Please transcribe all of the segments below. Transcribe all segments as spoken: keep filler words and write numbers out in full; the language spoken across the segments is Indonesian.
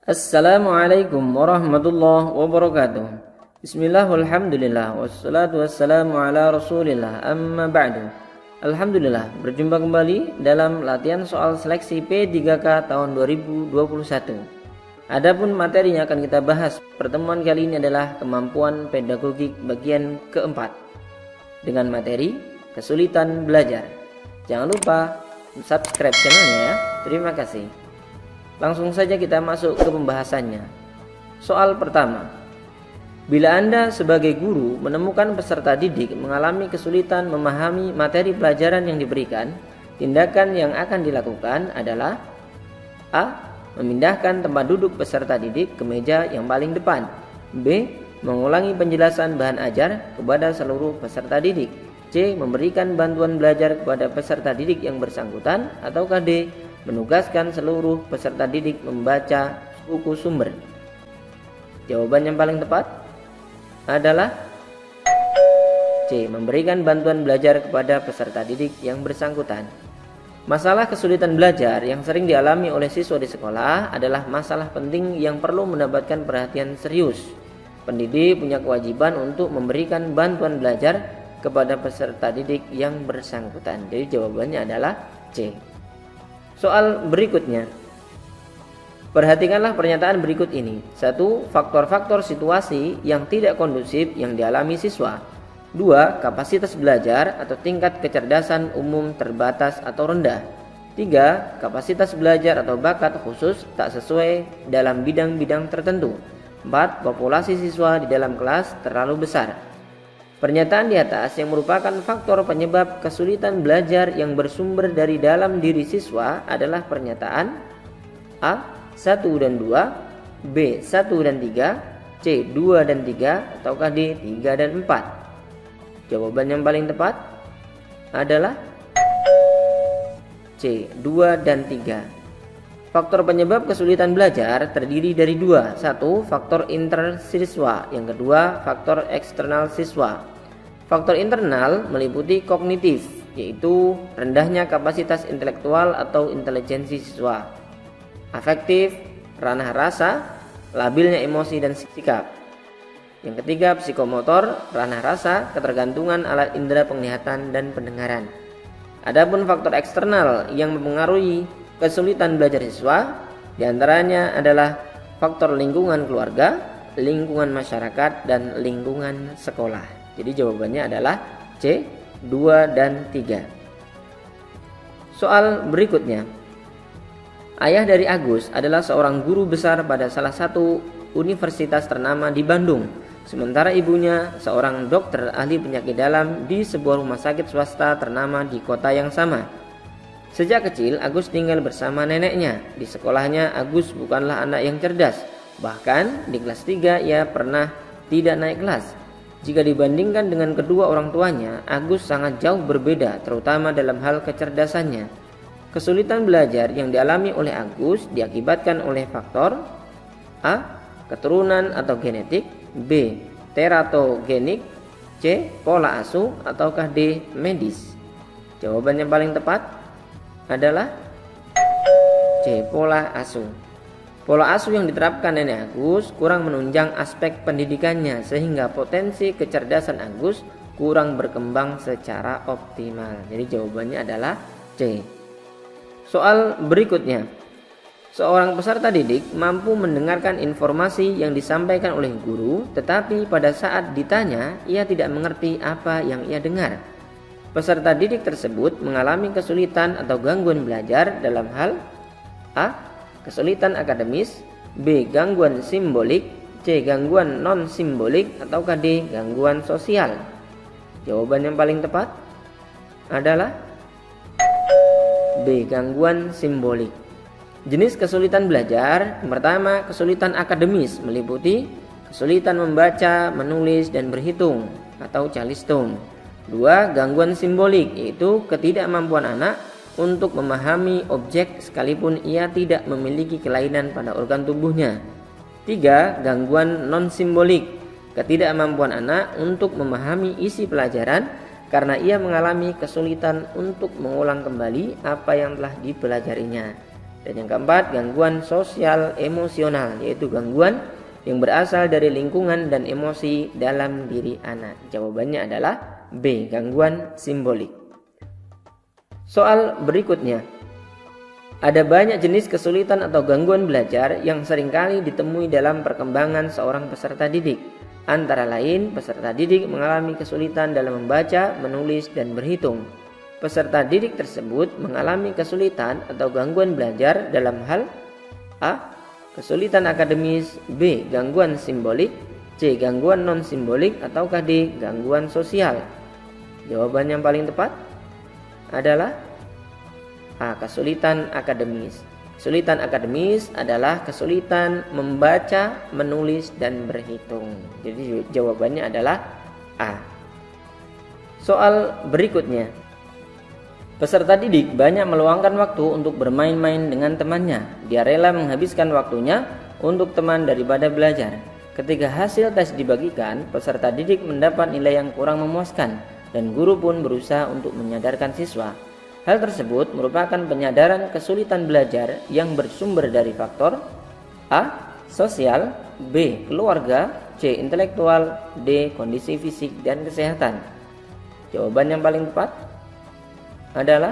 Assalamualaikum warahmatullahi wabarakatuh. Bismillah walhamdulillah wassalatu wassalamu ala rasulillah amma ba'du. Alhamdulillah, berjumpa kembali dalam latihan soal seleksi P tiga K tahun dua ribu dua puluh satu. Adapun materi yang akan kita bahas pertemuan kali ini adalah kemampuan pedagogik bagian keempat dengan materi kesulitan belajar. Jangan lupa subscribe channelnya ya. Terima kasih. Langsung saja kita masuk ke pembahasannya. Soal pertama. Bila Anda sebagai guru menemukan peserta didik mengalami kesulitan memahami materi pelajaran yang diberikan, tindakan yang akan dilakukan adalah A. Memindahkan tempat duduk peserta didik ke meja yang paling depan. B. Mengulangi penjelasan bahan ajar kepada seluruh peserta didik. C. Memberikan bantuan belajar kepada peserta didik yang bersangkutan. Ataukah D. Menugaskan seluruh peserta didik membaca buku sumber. Jawaban yang paling tepat adalah C. Memberikan bantuan belajar kepada peserta didik yang bersangkutan. Masalah kesulitan belajar yang sering dialami oleh siswa di sekolah adalah masalah penting yang perlu mendapatkan perhatian serius. Pendidik punya kewajiban untuk memberikan bantuan belajar kepada peserta didik yang bersangkutan. Jadi jawabannya adalah C. Soal berikutnya. Perhatikanlah pernyataan berikut ini. Satu. Faktor-faktor situasi yang tidak kondusif yang dialami siswa. Dua. Kapasitas belajar atau tingkat kecerdasan umum terbatas atau rendah. Tiga. Kapasitas belajar atau bakat khusus tak sesuai dalam bidang-bidang tertentu. Empat. Populasi siswa di dalam kelas terlalu besar. Pernyataan di atas yang merupakan faktor penyebab kesulitan belajar yang bersumber dari dalam diri siswa adalah pernyataan A. satu dan dua, B. satu dan tiga, C. dua dan tiga, ataukah D. tiga dan empat. Jawaban yang paling tepat adalah C. dua dan tiga. Faktor penyebab kesulitan belajar terdiri dari dua. Satu, faktor internal siswa. Yang kedua, faktor eksternal siswa. Faktor internal meliputi kognitif, yaitu rendahnya kapasitas intelektual atau intelijensi siswa. Afektif, ranah rasa, labilnya emosi dan sikap. Yang ketiga, psikomotor, ranah rasa, ketergantungan alat indera penglihatan dan pendengaran. Adapun faktor eksternal yang mempengaruhi kesulitan belajar siswa diantaranya adalah faktor lingkungan keluarga, lingkungan masyarakat, dan lingkungan sekolah. Jadi jawabannya adalah C. dua dan tiga. Soal berikutnya. Ayah dari Agus adalah seorang guru besar pada salah satu universitas ternama di Bandung. Sementara ibunya seorang dokter ahli penyakit dalam di sebuah rumah sakit swasta ternama di kota yang sama. Sejak kecil Agus tinggal bersama neneknya. Di sekolahnya Agus bukanlah anak yang cerdas. Bahkan di kelas tiga ia pernah tidak naik kelas. Jika dibandingkan dengan kedua orang tuanya, Agus sangat jauh berbeda terutama dalam hal kecerdasannya. Kesulitan belajar yang dialami oleh Agus diakibatkan oleh faktor A. Keturunan atau genetik, B. Teratogenik, C. Pola asuh, ataukah D. Medis. Jawaban yang paling tepat adalah C. Pola asuh. Pola asuh yang diterapkan nenek Agus kurang menunjang aspek pendidikannya sehingga potensi kecerdasan Agus kurang berkembang secara optimal. Jadi jawabannya adalah C. Soal berikutnya. Seorang peserta didik mampu mendengarkan informasi yang disampaikan oleh guru, tetapi pada saat ditanya ia tidak mengerti apa yang ia dengar. Peserta didik tersebut mengalami kesulitan atau gangguan belajar dalam hal A. Kesulitan akademis, B. Gangguan simbolik, C. Gangguan non-simbolik, ataukah D. Gangguan sosial. Jawaban yang paling tepat adalah B. Gangguan simbolik. Jenis kesulitan belajar. Yang pertama, kesulitan akademis meliputi kesulitan membaca, menulis, dan berhitung atau calistung. Dua, gangguan simbolik yaitu ketidakmampuan anak untuk memahami objek sekalipun ia tidak memiliki kelainan pada organ tubuhnya. Tiga, gangguan non-simbolik, ketidakmampuan anak untuk memahami isi pelajaran karena ia mengalami kesulitan untuk mengulang kembali apa yang telah dipelajarinya. Dan yang keempat, gangguan sosial emosional, yaitu gangguan yang berasal dari lingkungan dan emosi dalam diri anak. Jawabannya adalah B, gangguan simbolik. Soal berikutnya. Ada banyak jenis kesulitan atau gangguan belajar yang seringkali ditemui dalam perkembangan seorang peserta didik. Antara lain, peserta didik mengalami kesulitan dalam membaca, menulis, dan berhitung. Peserta didik tersebut mengalami kesulitan atau gangguan belajar dalam hal A. Kesulitan akademis, B. Gangguan simbolik, C. Gangguan non-simbolik, atau D. Gangguan sosial. Jawaban yang paling tepat adalah A. Kesulitan akademis. Kesulitan akademis adalah kesulitan membaca, menulis, dan berhitung. Jadi jawabannya adalah A. Soal berikutnya. Peserta didik banyak meluangkan waktu untuk bermain-main dengan temannya. Dia rela menghabiskan waktunya untuk teman daripada belajar. Ketika hasil tes dibagikan, peserta didik mendapat nilai yang kurang memuaskan dan guru pun berusaha untuk menyadarkan siswa. Hal tersebut merupakan penyadaran kesulitan belajar yang bersumber dari faktor A. Sosial, B. Keluarga, C. Intelektual, D. Kondisi fisik dan kesehatan. Jawaban yang paling tepat adalah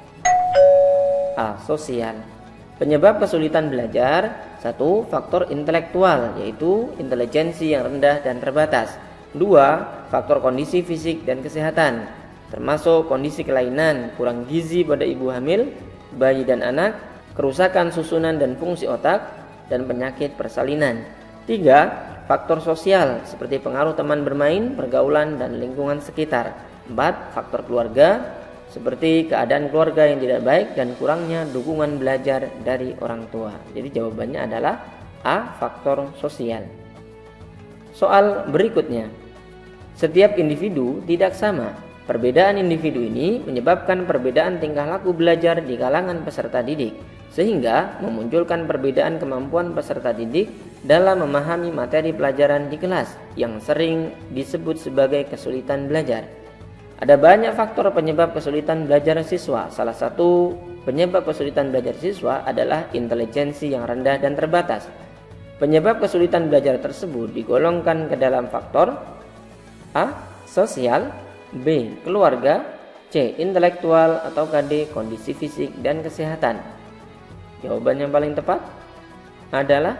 A. Sosial. Penyebab kesulitan belajar: satu. Faktor intelektual, yaitu intelijensi yang rendah dan terbatas. Dua. Faktor kondisi fisik dan kesehatan, termasuk kondisi kelainan, kurang gizi pada ibu hamil, bayi dan anak, kerusakan susunan dan fungsi otak, dan penyakit persalinan. Tiga. Faktor sosial seperti pengaruh teman bermain, pergaulan, dan lingkungan sekitar. Empat. Faktor keluarga seperti keadaan keluarga yang tidak baik dan kurangnya dukungan belajar dari orang tua. Jadi jawabannya adalah A. Faktor sosial. Soal berikutnya. Setiap individu tidak sama. Perbedaan individu ini menyebabkan perbedaan tingkah laku belajar di kalangan peserta didik, sehingga memunculkan perbedaan kemampuan peserta didik dalam memahami materi pelajaran di kelas yang sering disebut sebagai kesulitan belajar. Ada banyak faktor penyebab kesulitan belajar siswa. Salah satu penyebab kesulitan belajar siswa adalah intelijensi yang rendah dan terbatas. Penyebab kesulitan belajar tersebut digolongkan ke dalam faktor A. Sosial, B. Keluarga, C. Intelektual, atau D. Kondisi fisik dan kesehatan. Jawaban yang paling tepat adalah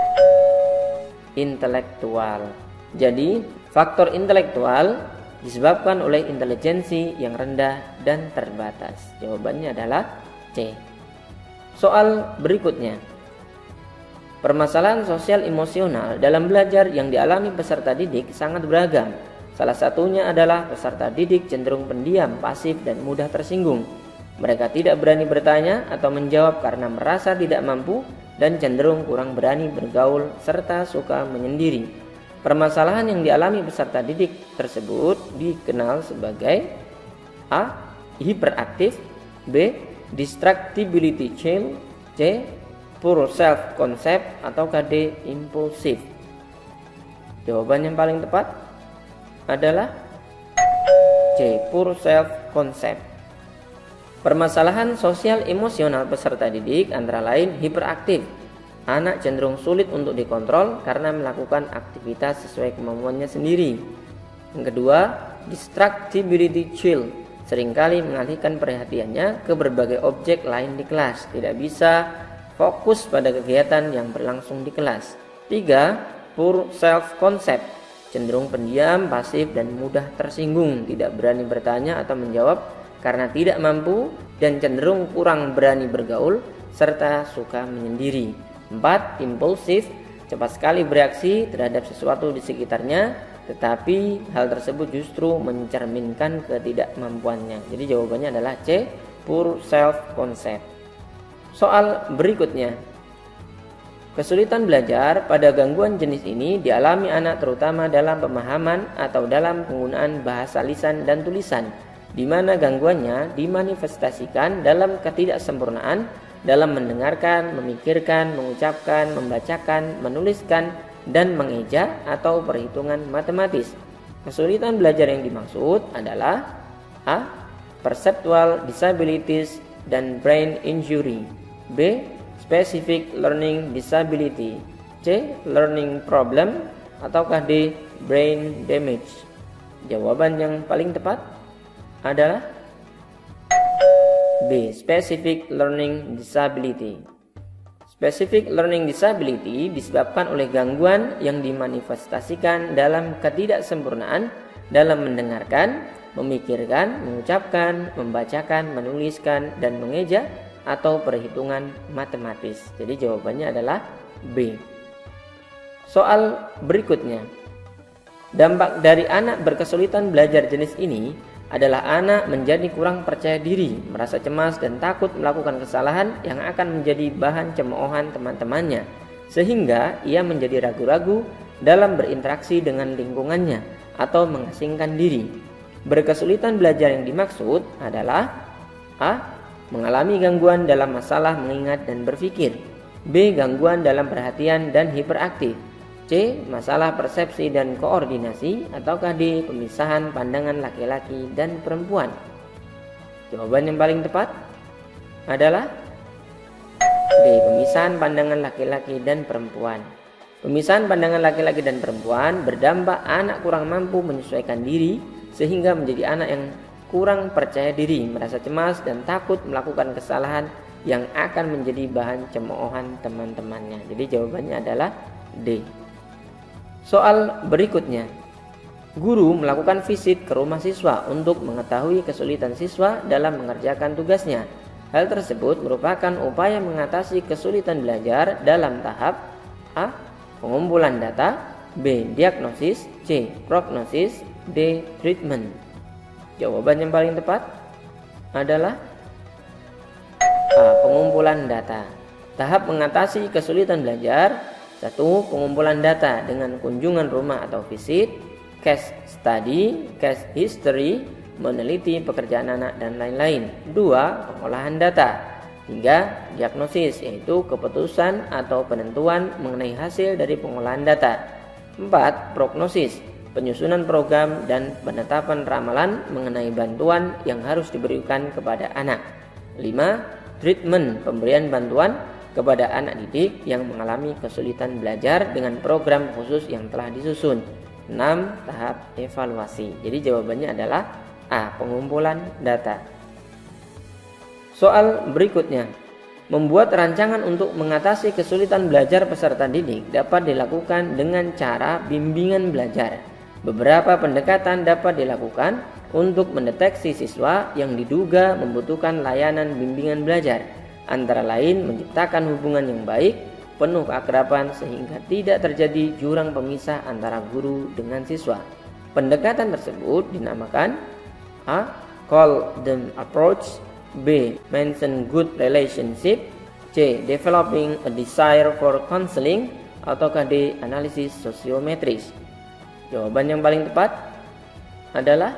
intelektual. Jadi, faktor intelektual disebabkan oleh intelijensi yang rendah dan terbatas. Jawabannya adalah C. Soal berikutnya. Permasalahan sosial emosional dalam belajar yang dialami peserta didik sangat beragam. Salah satunya adalah peserta didik cenderung pendiam, pasif, dan mudah tersinggung. Mereka tidak berani bertanya atau menjawab karena merasa tidak mampu dan cenderung kurang berani bergaul serta suka menyendiri. Permasalahan yang dialami peserta didik tersebut dikenal sebagai A. Hiperaktif, B. Distractibility child, C. Poor self-concept, atau D. Impulsif. Jawaban yang paling tepat adalah C. Poor self-concept. Permasalahan sosial emosional peserta didik antara lain hiperaktif. Anak cenderung sulit untuk dikontrol karena melakukan aktivitas sesuai kemampuannya sendiri. Yang kedua, distractibility child. Seringkali mengalihkan perhatiannya ke berbagai objek lain di kelas. Tidak bisa fokus pada kegiatan yang berlangsung di kelas. Tiga, poor self-concept. Cenderung pendiam, pasif, dan mudah tersinggung, tidak berani bertanya atau menjawab karena tidak mampu dan cenderung kurang berani bergaul serta suka menyendiri. Empat, impulsif, cepat sekali bereaksi terhadap sesuatu di sekitarnya, tetapi hal tersebut justru mencerminkan ketidakmampuannya. Jadi jawabannya adalah C, poor self-concept. Soal berikutnya. Kesulitan belajar pada gangguan jenis ini dialami anak terutama dalam pemahaman atau dalam penggunaan bahasa lisan dan tulisan, di mana gangguannya dimanifestasikan dalam ketidaksempurnaan dalam mendengarkan, memikirkan, mengucapkan, membacakan, menuliskan, dan mengeja atau perhitungan matematis. Kesulitan belajar yang dimaksud adalah A. Perceptual disabilities dan brain injury, B. specific learning disability, C. learning problem, ataukah D. brain damage? Jawaban yang paling tepat adalah B. specific learning disability. Specific learning disability disebabkan oleh gangguan yang dimanifestasikan dalam ketidaksempurnaan dalam mendengarkan, memikirkan, mengucapkan, membacakan, menuliskan, dan mengeja atau perhitungan matematis. Jadi jawabannya adalah B. Soal berikutnya. Dampak dari anak berkesulitan belajar jenis ini adalah anak menjadi kurang percaya diri, merasa cemas dan takut melakukan kesalahan yang akan menjadi bahan cemoohan teman-temannya, sehingga ia menjadi ragu-ragu dalam berinteraksi dengan lingkungannya atau mengasingkan diri. Berkesulitan belajar yang dimaksud adalah A. mengalami gangguan dalam masalah mengingat dan berpikir, B. gangguan dalam perhatian dan hiperaktif, C. masalah persepsi dan koordinasi, ataukah D. pemisahan pandangan laki-laki dan perempuan? Jawaban yang paling tepat adalah D. pemisahan pandangan laki-laki dan perempuan. Pemisahan pandangan laki-laki dan perempuan berdampak anak kurang mampu menyesuaikan diri sehingga menjadi anak yang kurang percaya diri, merasa cemas dan takut melakukan kesalahan yang akan menjadi bahan cemoohan teman-temannya. Jadi jawabannya adalah D. Soal berikutnya. Guru melakukan visit ke rumah siswa untuk mengetahui kesulitan siswa dalam mengerjakan tugasnya. Hal tersebut merupakan upaya mengatasi kesulitan belajar dalam tahap A. pengumpulan data, B. diagnosis, C. prognosis, D. treatment. Jawaban yang paling tepat adalah A. pengumpulan data. Tahap mengatasi kesulitan belajar: satu. Pengumpulan data dengan kunjungan rumah atau visit, case study, case history, meneliti pekerjaan anak, dan lain-lain. Dua. Pengolahan data. Tiga. Diagnosis, yaitu keputusan atau penentuan mengenai hasil dari pengolahan data. Empat. Prognosis, penyusunan program dan penetapan ramalan mengenai bantuan yang harus diberikan kepada anak. Lima. Treatment, pemberian bantuan kepada anak didik yang mengalami kesulitan belajar dengan program khusus yang telah disusun. Enam. Tahap evaluasi. Jadi jawabannya adalah A. Pengumpulan data. Soal berikutnya. Membuat rancangan untuk mengatasi kesulitan belajar peserta didik dapat dilakukan dengan cara bimbingan belajar. Beberapa pendekatan dapat dilakukan untuk mendeteksi siswa yang diduga membutuhkan layanan bimbingan belajar. Antara lain menciptakan hubungan yang baik, penuh keakraban sehingga tidak terjadi jurang pemisah antara guru dengan siswa. Pendekatan tersebut dinamakan A. Call them approach, B. Mention good relationship, C. Developing a desire for counseling, ataukah D. Analisis sosiometris. Jawaban yang paling tepat adalah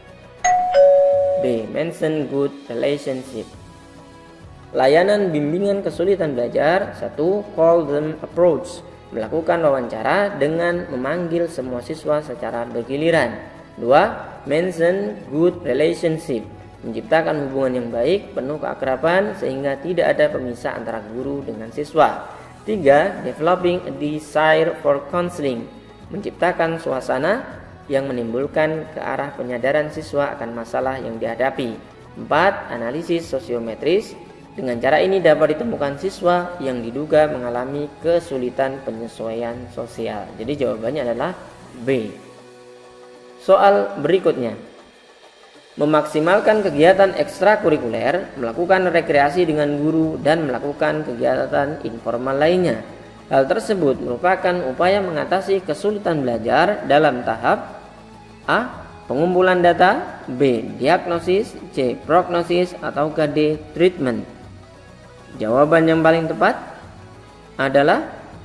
B. Mention good relationship. Layanan bimbingan kesulitan belajar. Satu. Call them approach, melakukan wawancara dengan memanggil semua siswa secara bergiliran. Dua. Mention good relationship, menciptakan hubungan yang baik, penuh keakraban sehingga tidak ada pemisah antara guru dengan siswa. Tiga. Developing a desire for counseling, menciptakan suasana yang menimbulkan ke arah penyadaran siswa akan masalah yang dihadapi. Empat. Analisis sosiometris. Dengan cara ini dapat ditemukan siswa yang diduga mengalami kesulitan penyesuaian sosial. Jadi jawabannya adalah B. Soal berikutnya. Memaksimalkan kegiatan ekstrakurikuler, melakukan rekreasi dengan guru, dan melakukan kegiatan informal lainnya. Hal tersebut merupakan upaya mengatasi kesulitan belajar dalam tahap A. Pengumpulan data, B. Diagnosis, C. Prognosis, atau D. Treatment. Jawaban yang paling tepat adalah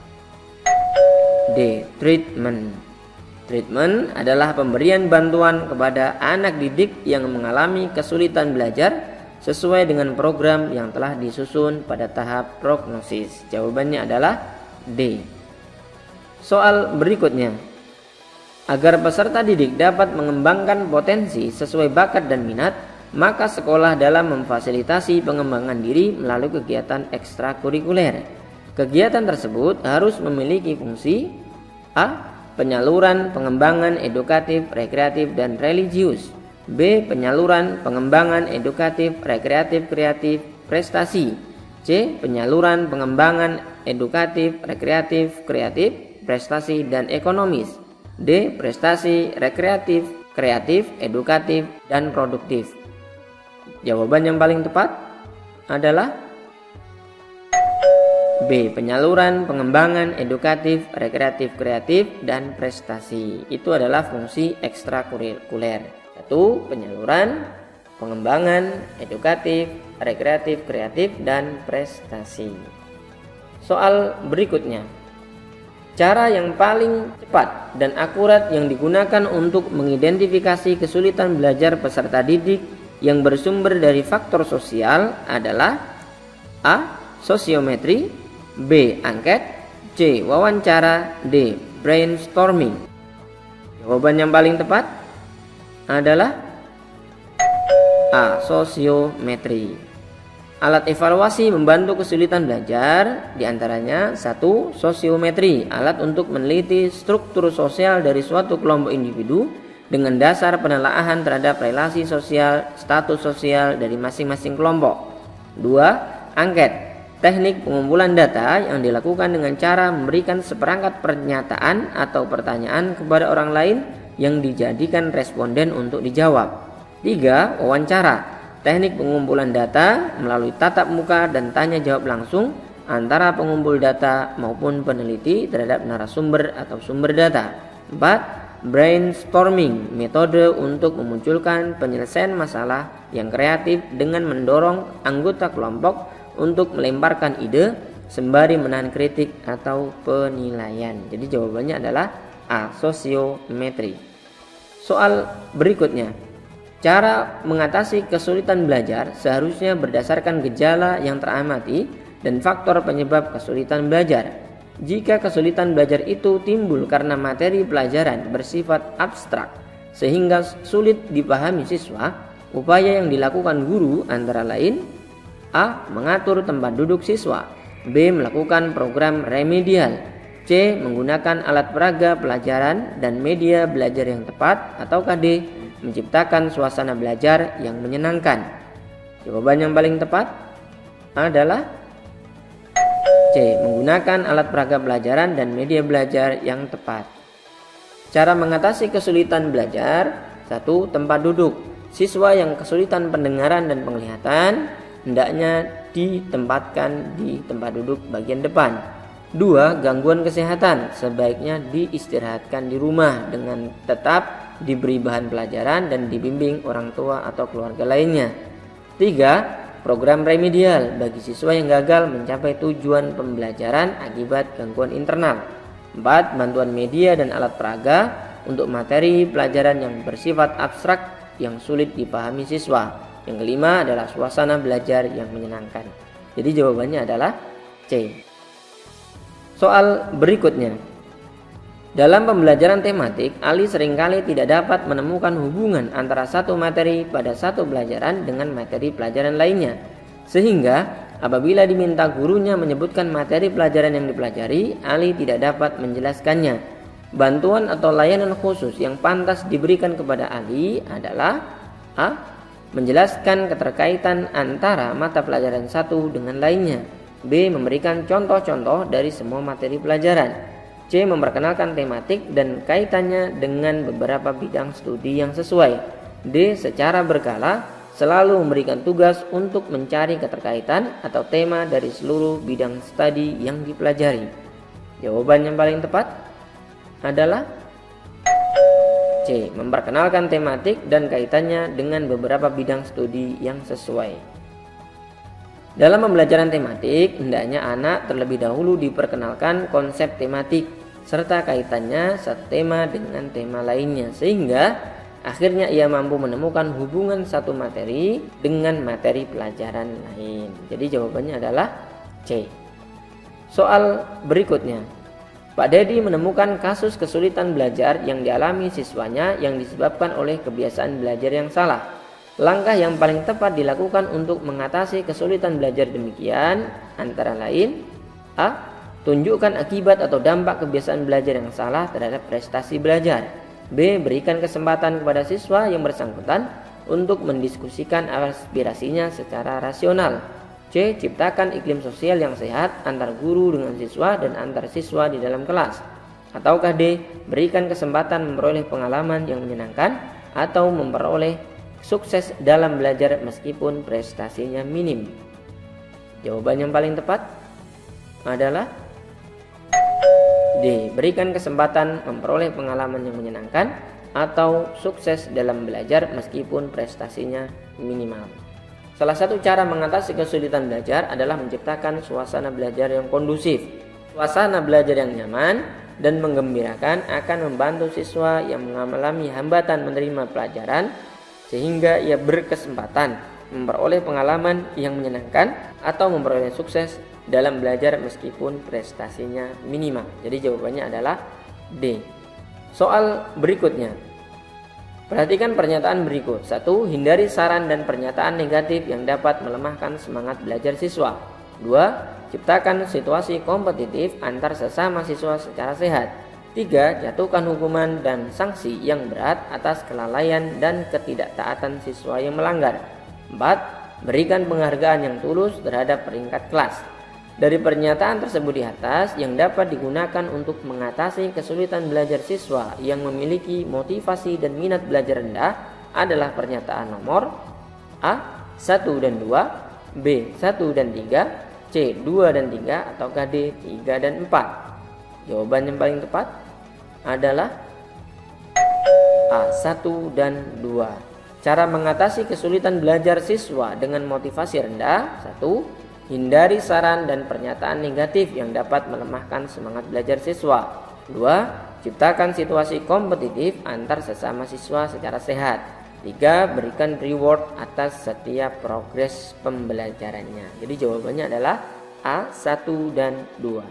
D. Treatment. Treatment adalah pemberian bantuan kepada anak didik yang mengalami kesulitan belajar sesuai dengan program yang telah disusun pada tahap prognosis. Jawabannya adalah D. Soal berikutnya. Agar peserta didik dapat mengembangkan potensi sesuai bakat dan minat, maka sekolah dalam memfasilitasi pengembangan diri melalui kegiatan ekstrakurikuler. Kegiatan tersebut harus memiliki fungsi A. Penyaluran, pengembangan edukatif, rekreatif, dan religius. B. Penyaluran, pengembangan edukatif, rekreatif, kreatif, prestasi. C. Penyaluran, pengembangan edukatif, rekreatif, kreatif, prestasi, dan ekonomis. D. Prestasi, rekreatif, kreatif, edukatif, dan produktif. Jawaban yang paling tepat adalah B. Penyaluran, pengembangan edukatif, rekreatif, kreatif, dan prestasi. Itu adalah fungsi ekstrakurikuler. Satu, penyaluran, pengembangan edukatif, rekreatif, kreatif, dan prestasi. Soal berikutnya. Cara yang paling cepat dan akurat yang digunakan untuk mengidentifikasi kesulitan belajar peserta didik yang bersumber dari faktor sosial adalah A. Sosiometri, B. Angket, C. Wawancara, D. Brainstorming. Jawaban yang paling tepat adalah A. Sosiometri. Alat evaluasi membantu kesulitan belajar, diantaranya satu. Sosiometri, alat untuk meneliti struktur sosial dari suatu kelompok individu dengan dasar penelaahan terhadap relasi sosial, status sosial dari masing-masing kelompok. Dua. Angket, teknik pengumpulan data yang dilakukan dengan cara memberikan seperangkat pernyataan atau pertanyaan kepada orang lain yang dijadikan responden untuk dijawab. Tiga. Wawancara, teknik pengumpulan data melalui tatap muka dan tanya jawab langsung antara pengumpul data maupun peneliti terhadap narasumber atau sumber data. Empat. Brainstorming, metode untuk memunculkan penyelesaian masalah yang kreatif dengan mendorong anggota kelompok untuk melemparkan ide sembari menahan kritik atau penilaian. Jadi jawabannya adalah A. Sosiometri. Soal berikutnya. Cara mengatasi kesulitan belajar seharusnya berdasarkan gejala yang teramati dan faktor penyebab kesulitan belajar. Jika kesulitan belajar itu timbul karena materi pelajaran bersifat abstrak sehingga sulit dipahami siswa, upaya yang dilakukan guru antara lain A. Mengatur tempat duduk siswa, B. Melakukan program remedial, C. Menggunakan alat peraga pelajaran dan media belajar yang tepat, atau D. Menciptakan suasana belajar yang menyenangkan. Jawaban yang paling tepat adalah C. Menggunakan alat peraga pelajaran dan media belajar yang tepat. Cara mengatasi kesulitan belajar. Satu. Tempat duduk. Siswa yang kesulitan pendengaran dan penglihatan hendaknya ditempatkan di tempat duduk bagian depan. Dua. Gangguan kesehatan sebaiknya diistirahatkan di rumah dengan tetap diberi bahan pelajaran dan dibimbing orang tua atau keluarga lainnya. Tiga. Program remedial bagi siswa yang gagal mencapai tujuan pembelajaran akibat gangguan internal. Empat. Bantuan media dan alat peraga untuk materi pelajaran yang bersifat abstrak yang sulit dipahami siswa. Yang kelima adalah suasana belajar yang menyenangkan. Jadi jawabannya adalah C. Soal berikutnya. Dalam pembelajaran tematik, Ali seringkali tidak dapat menemukan hubungan antara satu materi pada satu pelajaran dengan materi pelajaran lainnya. Sehingga apabila diminta gurunya menyebutkan materi pelajaran yang dipelajari, Ali tidak dapat menjelaskannya. Bantuan atau layanan khusus yang pantas diberikan kepada Ali adalah A. Menjelaskan keterkaitan antara mata pelajaran satu dengan lainnya. B. Memberikan contoh-contoh dari semua materi pelajaran. C. Memperkenalkan tematik dan kaitannya dengan beberapa bidang studi yang sesuai. D. Secara berkala selalu memberikan tugas untuk mencari keterkaitan atau tema dari seluruh bidang studi yang dipelajari. Jawaban yang paling tepat adalah C. Memperkenalkan tematik dan kaitannya dengan beberapa bidang studi yang sesuai. Dalam pembelajaran tematik, hendaknya anak terlebih dahulu diperkenalkan konsep tematik serta kaitannya satu tema dengan tema lainnya, sehingga akhirnya ia mampu menemukan hubungan satu materi dengan materi pelajaran lain. Jadi jawabannya adalah C. Soal berikutnya. Pak Dedi menemukan kasus kesulitan belajar yang dialami siswanya yang disebabkan oleh kebiasaan belajar yang salah. Langkah yang paling tepat dilakukan untuk mengatasi kesulitan belajar demikian antara lain: A. Tunjukkan akibat atau dampak kebiasaan belajar yang salah terhadap prestasi belajar. B. Berikan kesempatan kepada siswa yang bersangkutan untuk mendiskusikan aspirasinya secara rasional. C. Ciptakan iklim sosial yang sehat antar guru dengan siswa dan antar siswa di dalam kelas. Ataukah D. Berikan kesempatan memperoleh pengalaman yang menyenangkan atau memperoleh sukses dalam belajar meskipun prestasinya minim. Jawaban yang paling tepat adalah D. Berikan kesempatan memperoleh pengalaman yang menyenangkan atau sukses dalam belajar meskipun prestasinya minimal. Salah satu cara mengatasi kesulitan belajar adalah menciptakan suasana belajar yang kondusif. Suasana belajar yang nyaman dan menggembirakan akan membantu siswa yang mengalami hambatan menerima pelajaran sehingga ia berkesempatan memperoleh pengalaman yang menyenangkan atau memperoleh sukses dalam belajar meskipun prestasinya minimal. Jadi jawabannya adalah D. Soal berikutnya. Perhatikan pernyataan berikut. Satu. Hindari saran dan pernyataan negatif yang dapat melemahkan semangat belajar siswa. Dua. Ciptakan situasi kompetitif antar sesama siswa secara sehat. Tiga. Jatuhkan hukuman dan sanksi yang berat atas kelalaian dan ketidaktaatan siswa yang melanggar. Empat. Berikan penghargaan yang tulus terhadap peringkat kelas. Dari pernyataan tersebut di atas, yang dapat digunakan untuk mengatasi kesulitan belajar siswa yang memiliki motivasi dan minat belajar rendah adalah pernyataan nomor A. satu dan dua, B. satu dan tiga, C. dua dan tiga, atau D. tiga dan empat. Jawaban yang paling tepat adalah A. satu dan dua. Cara mengatasi kesulitan belajar siswa dengan motivasi rendah. Satu. Hindari saran dan pernyataan negatif yang dapat melemahkan semangat belajar siswa. Dua. Ciptakan situasi kompetitif antar sesama siswa secara sehat. Tiga. Berikan reward atas setiap progres pembelajarannya. Jadi jawabannya adalah A. satu dan dua.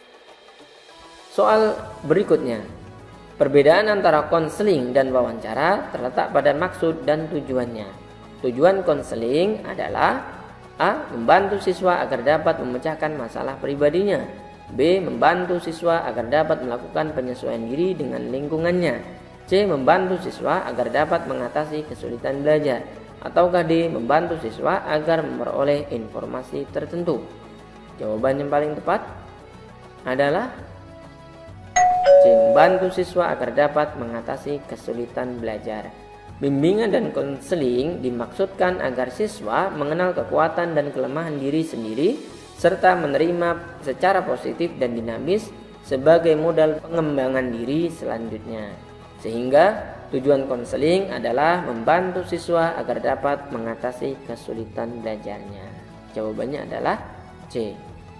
Soal berikutnya. Perbedaan antara konseling dan wawancara terletak pada maksud dan tujuannya. Tujuan konseling adalah A. Membantu siswa agar dapat memecahkan masalah pribadinya. B. Membantu siswa agar dapat melakukan penyesuaian diri dengan lingkungannya. C. Membantu siswa agar dapat mengatasi kesulitan belajar. Ataukah D. Membantu siswa agar memperoleh informasi tertentu. Jawaban yang paling tepat adalah C. Membantu siswa agar dapat mengatasi kesulitan belajar. Bimbingan dan konseling dimaksudkan agar siswa mengenal kekuatan dan kelemahan diri sendiri serta menerima secara positif dan dinamis sebagai modal pengembangan diri selanjutnya. Sehingga tujuan konseling adalah membantu siswa agar dapat mengatasi kesulitan belajarnya. Jawabannya adalah C.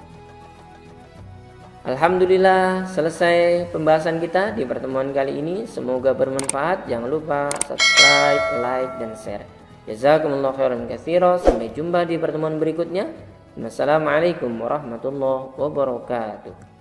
Alhamdulillah, selesai pembahasan kita di pertemuan kali ini. Semoga bermanfaat. Jangan lupa subscribe, like, dan share. Jazakumullah khairan katsira. Sampai jumpa di pertemuan berikutnya. Wassalamualaikum warahmatullahi wabarakatuh.